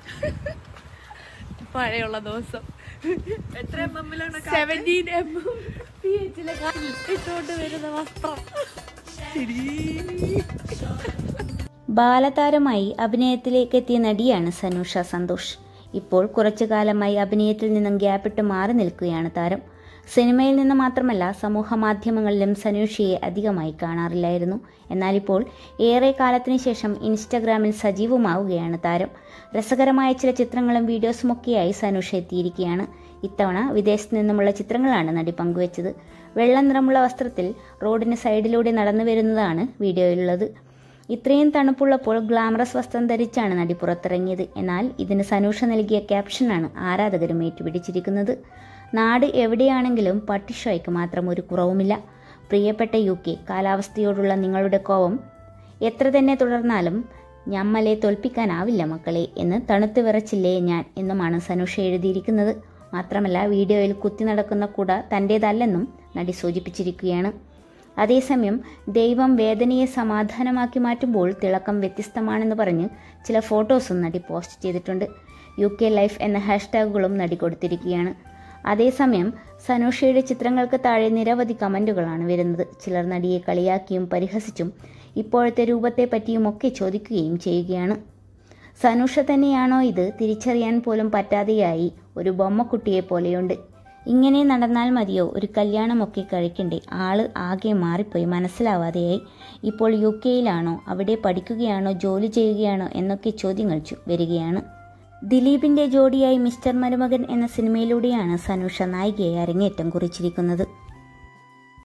പഴയുള്ള ദിവസം 17 ഇട്ടുകൊണ്ട് വരുന്ന വസ്ത്രം. ബാലതാരമായി അഭിനയത്തിലേക്ക് എത്തിയ നടിയാണ് സനൂഷ സന്തോഷ്. ഇപ്പോൾ കുറച്ചു കാലമായി അഭിനയത്തിൽ നിന്നും ഗ്യാപ്പിട്ട് മാറി നിൽക്കുകയാണ് താരം. സിനിമയിൽ നിന്ന് മാത്രമല്ല സമൂഹ മാധ്യമങ്ങളിലും സനൂഷയെ അധികമായി കാണാറില്ലായിരുന്നു. എന്നാൽ ഇപ്പോൾ ഏറെ കാലത്തിന് ശേഷം ഇൻസ്റ്റഗ്രാമിൽ സജീവമാവുകയാണ് താരം. രസകരമായ ചില ചിത്രങ്ങളും വീഡിയോസുമൊക്കെയായി സനൂഷ എത്തിയിരിക്കുകയാണ്. ഇത്തവണ വിദേശത്ത് നിന്നുമുള്ള ചിത്രങ്ങളാണ് നടി പങ്കുവച്ചത്. വെള്ള നിറമുള്ള വസ്ത്രത്തിൽ റോഡിന് സൈഡിലൂടെ നടന്നു വരുന്നതാണ് വീഡിയോയിലുള്ളത്. ഇത്രയും തണുപ്പുള്ളപ്പോൾ ഗ്ലാമറസ് വസ്ത്രം ധരിച്ചാണ് നടി പുറത്തിറങ്ങിയത്. എന്നാൽ ഇതിന് സനൂഷ നൽകിയ ക്യാപ്ഷനാണ് ആരാധകരും ഏറ്റുപിടിച്ചിരിക്കുന്നത്. നാട് എവിടെയാണെങ്കിലും പട്ടിഷോയ്ക്ക് മാത്രം ഒരു കുറവുമില്ല. പ്രിയപ്പെട്ട UK, കാലാവസ്ഥയോടുള്ള നിങ്ങളുടെ കോപം എത്ര തന്നെ തുടർന്നാലും ഞമ്മലെ തോൽപ്പിക്കാനാവില്ല മക്കളെ എന്ന് തണുത്തു വിറച്ചില്ലേ ഞാൻ എന്നുമാണ് സനൂഷ എഴുതിയിരിക്കുന്നത്. മാത്രമല്ല വീഡിയോയിൽ കുത്തി നടക്കുന്ന കുട തൻ്റേതല്ലെന്നും നടി സൂചിപ്പിച്ചിരിക്കുകയാണ്. അതേസമയം ദൈവം വേദനയെ സമാധാനമാക്കി മാറ്റുമ്പോൾ തിളക്കം വ്യത്യസ്തമാണെന്ന് പറഞ്ഞ് ചില ഫോട്ടോസും നടി പോസ്റ്റ് ചെയ്തിട്ടുണ്ട്. UK ലൈഫ് എന്ന ഹാഷ്ടാഗുകളും നടി കൊടുത്തിരിക്കുകയാണ്. അതേസമയം സനൂഷയുടെ ചിത്രങ്ങൾക്ക് താഴെ നിരവധി കമന്റുകളാണ് വരുന്നത്. ചിലർ നടിയെ കളിയാക്കിയും പരിഹസിച്ചും ഇപ്പോഴത്തെ രൂപത്തെ പറ്റിയുമൊക്കെ ചോദിക്കുകയും ചെയ്യുകയാണ്. സനൂഷ തന്നെയാണോ ഇത് തിരിച്ചറിയാൻ പോലും പറ്റാതെയായി, ഒരു ബൊമ്മക്കുട്ടിയെ പോലെയുണ്ട്. ഇങ്ങനെ നടന്നാൽ മതിയോ, ഒരു കല്യാണമൊക്കെ കഴിക്കണ്ടേ, ആള് ആകെ മാറിപ്പോയി, മനസ്സിലാവാതെയായി. ഇപ്പോൾ UK-യിലാണോ, അവിടെ പഠിക്കുകയാണോ, ജോലി ചെയ്യുകയാണോ എന്നൊക്കെ ചോദ്യങ്ങൾ വരികയാണ്. ദിലീപിന്റെ ജോഡിയായി മിസ്റ്റർ മരുമകൻ എന്ന സിനിമയിലൂടെയാണ് സനൂഷ നായികയായി അരങ്ങേറ്റം കുറിച്ചിരിക്കുന്നത്.